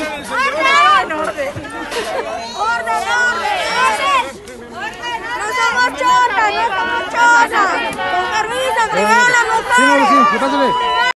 ¡Orden! ¡Orden! ¡No somos chotas! ¡No somos chotas! ¡Con permiso, brigada local! Sí, ¿qué pasa?